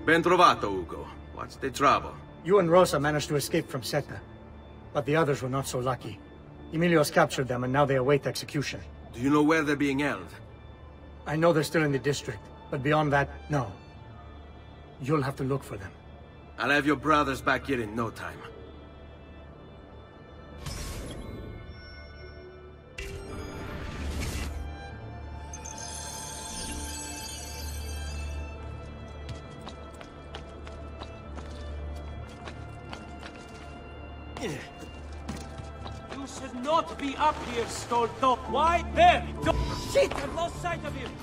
Ben trovato, Ugo. What's the trouble? You and Rosa managed to escape from Seta, but the others were not so lucky. Emilio's captured them, and now they await execution. Do you know where they're being held? I know they're still in the district, but beyond that, no. You'll have to look for them. I'll have your brothers back here in no time. You should not be up here, Stolto. Why there? Shit! I've lost sight of him.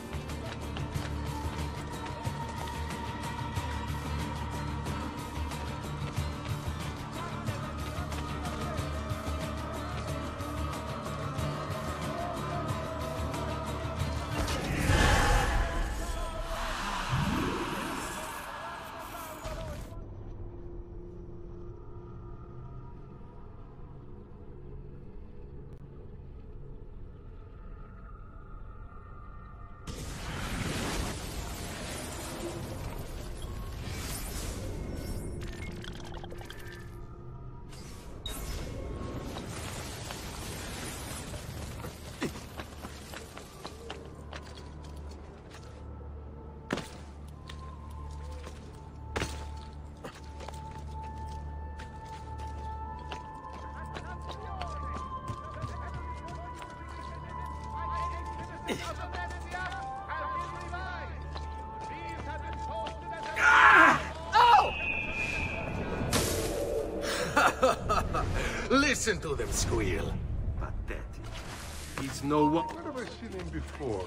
Listen to them squeal. Pathetic. He's no one. Where have I seen him before?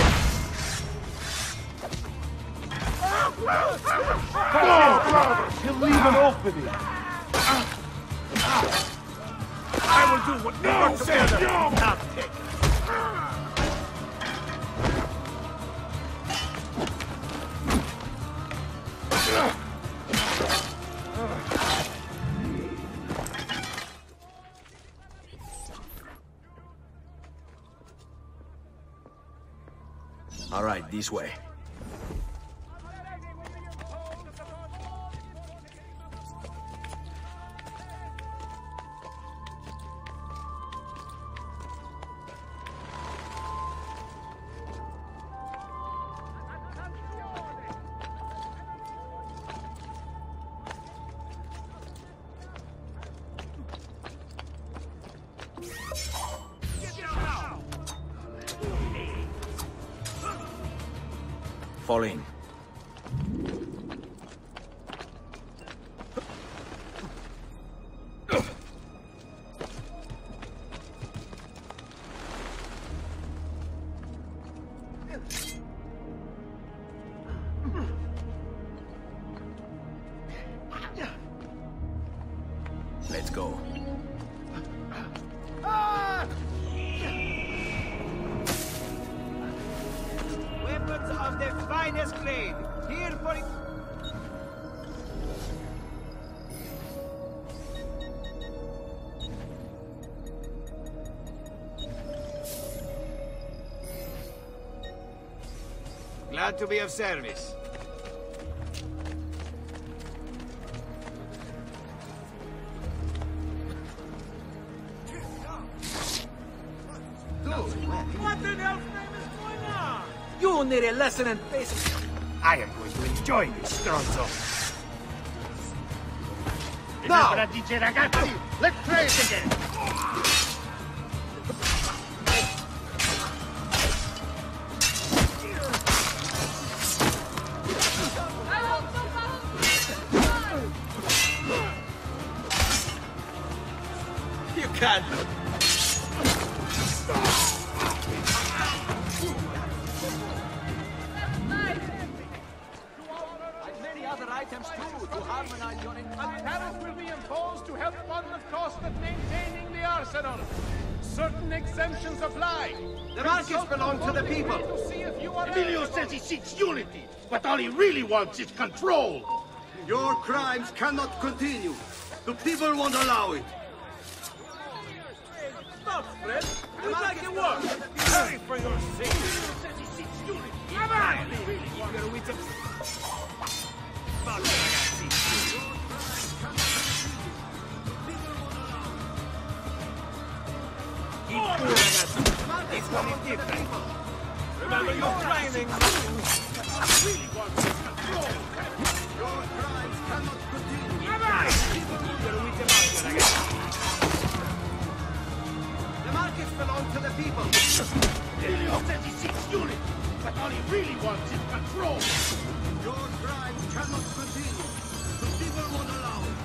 He'll leave an opening. I will do what no together. Not take. All right, this way. Fall in. Let's go. Weapons of the finest grade. Here for it. Glad to be of service. What in hell's name is going on? You need a lesson in basics. I am going to enjoy this, stronzo. Now! Ragazzi, let's try it again. You can't. Many other items too to harmonize your A tariff will be imposed to help fund the cost of maintaining the arsenal. Certain exemptions apply. The markets belong to the people. To see if you are Emilio says he seeks unity, but all he really wants is control. Your crimes cannot continue. The people won't allow it. Stop, Fred. We'd like to work. Hurry for your sake. Come on! spalle, ragazzi! In culo, ragazzi! It's one is different! Remember your training! Really want this control! Your crimes cannot continue! The markets belong to the people! Emilio says he seeks unity, but all he really wants is control! Your crimes cannot continue! The people won't allow it!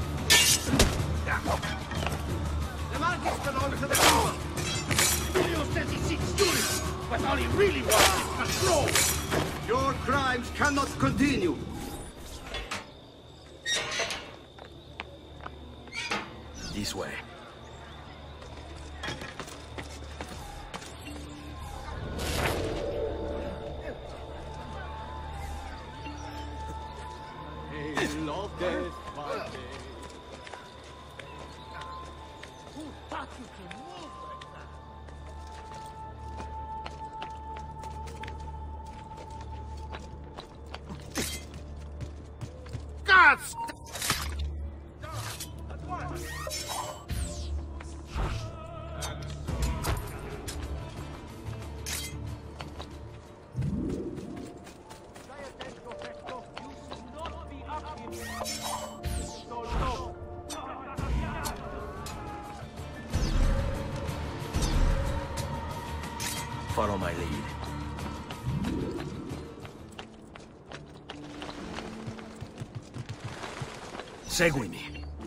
The markets belong to the people! Emilio says he seeks unity, but all he really wants is control! Your crimes cannot continue! This way. Gods! Follow my lead. Seguimi.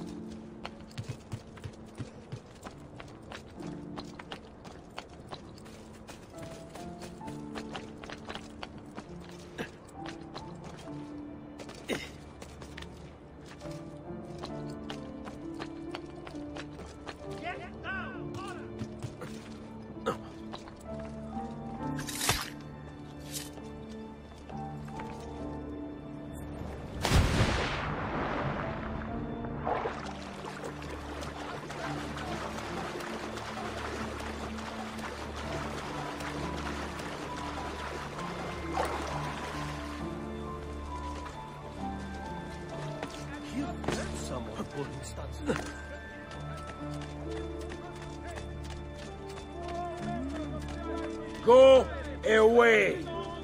Go away!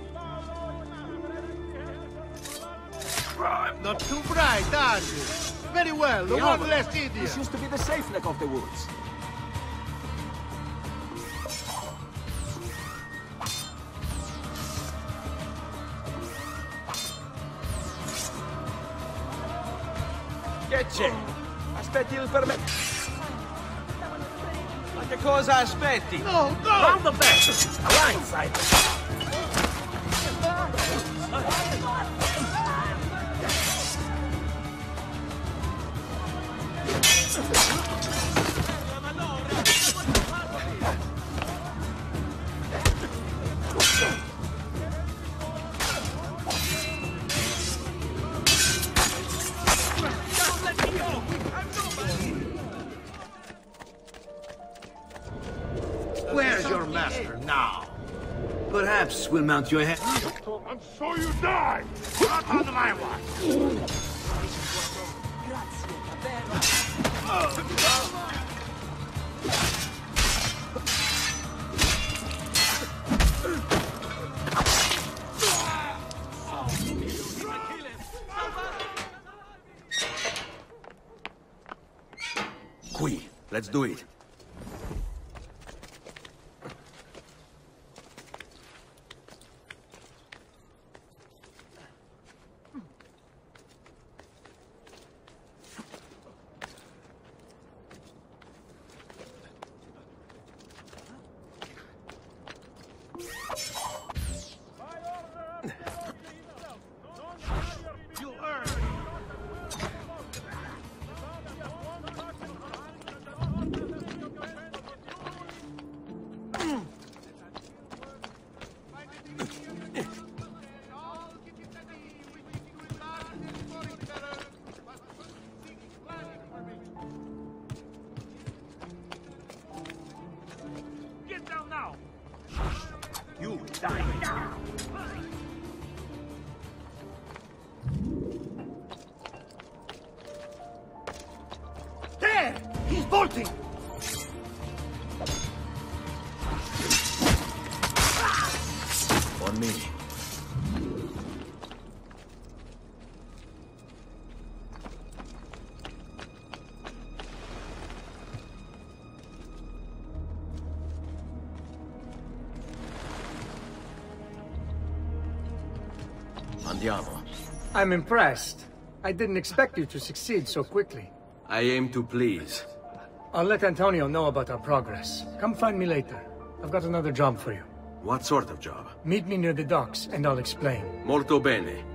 Not too bright, are you? Very well, the one less idiot. This used to be the safe neck of the woods. Che c'è? Aspetti il permesso. Ma che cosa aspetti? No, no! Round the back! Blindside! Where's your master now? Perhaps we'll mount your head. And so you die! Not on my watch! Qui. Let's do it. Get down now! You die now! insulting! On me. Andiamo. I'm impressed. I didn't expect you to succeed so quickly. I aim to please. I'll let Antonio know about our progress. Come find me later. I've got another job for you. What sort of job? Meet me near the docks, and I'll explain. Molto bene.